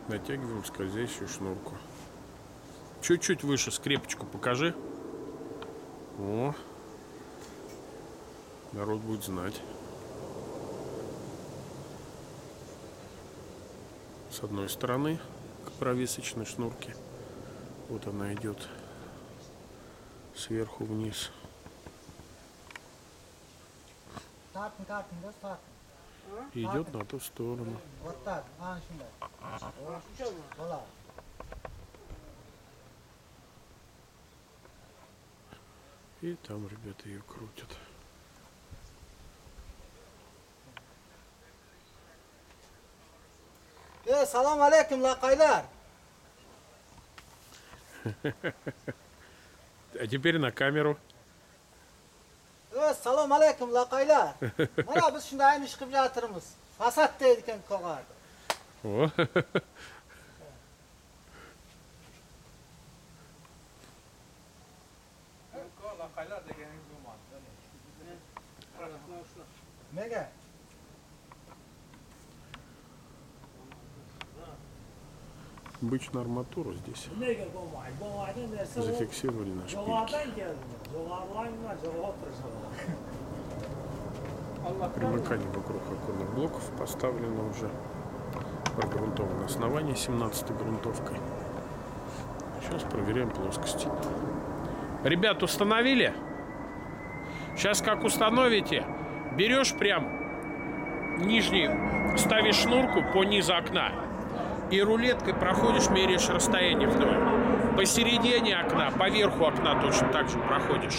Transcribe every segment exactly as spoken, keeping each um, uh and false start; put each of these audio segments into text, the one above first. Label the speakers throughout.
Speaker 1: Натягиваем скользящую шнурку. Чуть-чуть выше скрепочку покажи. О, народ будет знать. С одной стороны к провесочной шнурке. Вот она идет сверху вниз. Идет на ту сторону.
Speaker 2: Вот так. А, сюда.
Speaker 1: И там ребята ее крутят.
Speaker 2: Э, салам алейкум, лакайлар.
Speaker 1: А теперь на камеру.
Speaker 2: Э, салам алейкум, laqaylar. Mana biz shunday ish qilib жатырмыз. Fasad deydi ekan qo'g'ar.
Speaker 1: О.
Speaker 2: Nega?
Speaker 1: Обычно арматуру здесь зафиксировали на шпильке. Примыкание вокруг оконных блоков поставлено уже. Прогрунтовано основание семнадцатой грунтовкой. Сейчас проверяем плоскости. Ребят, установили? Сейчас как установите, берешь прям нижний, ставишь шнурку по низу окна и рулеткой проходишь, меряешь расстояние вдоль. Посередине окна, по верху окна точно так же проходишь.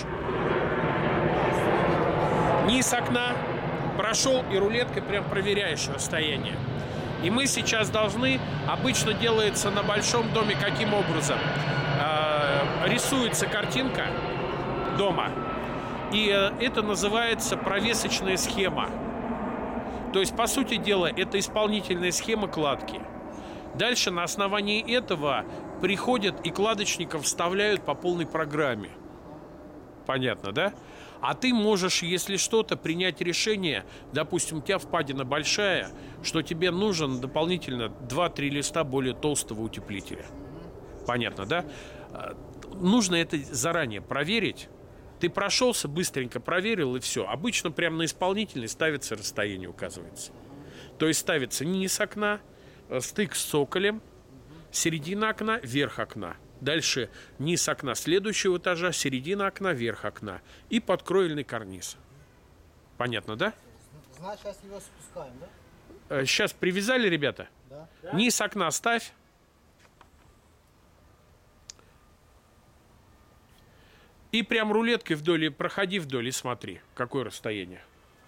Speaker 1: Низ окна прошел и рулеткой прям проверяешь расстояние. И мы сейчас должны, обычно делается на большом доме каким образом? Э, рисуется картинка дома, и э, это называется провесочная схема. То есть, по сути дела, это исполнительная схема кладки. Дальше на основании этого приходят и кладочников вставляют по полной программе. Понятно, да? А ты можешь, если что-то, принять решение, допустим, у тебя впадина большая, что тебе нужен дополнительно два-три листа более толстого утеплителя. Понятно, да? Нужно это заранее проверить. Ты прошелся, быстренько проверил, и все. Обычно прямо на исполнительный ставится расстояние, указывается. То есть ставится низ окна, стык с цоколем, середина окна, верх окна. Дальше низ окна следующего этажа, середина окна, верх окна и подкроильный карниз. Понятно, да?
Speaker 2: Значит, сейчас его спускаем, да?
Speaker 1: Сейчас привязали, ребята?
Speaker 2: Да.
Speaker 1: Низ окна ставь. И прям рулеткой вдоль, проходи вдоль и смотри, какое расстояние.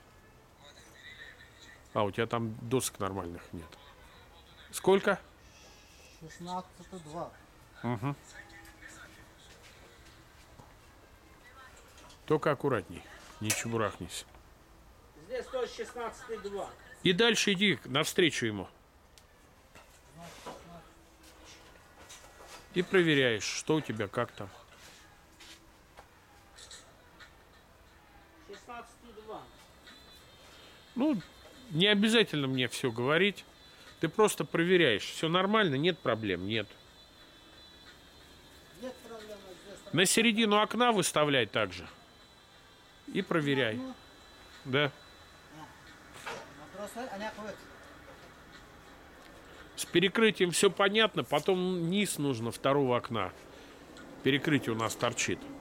Speaker 1: А, у тебя там досок нормальных нет. Сколько?
Speaker 2: шестнадцать два.
Speaker 1: Угу. Только аккуратней, не чебурахнись.
Speaker 3: Здесь тоже шестнадцать два.
Speaker 1: И дальше иди навстречу ему. И проверяешь, что у тебя, как там.
Speaker 3: шестнадцать два.
Speaker 1: Ну, не обязательно мне все говорить. Ты просто проверяешь, все нормально, нет проблем, нет.
Speaker 2: Нет проблем здесь.
Speaker 1: На середину окна выставляй также. И проверяй. Да. С перекрытием все понятно, потом низ нужно второго окна. Перекрытие у нас торчит.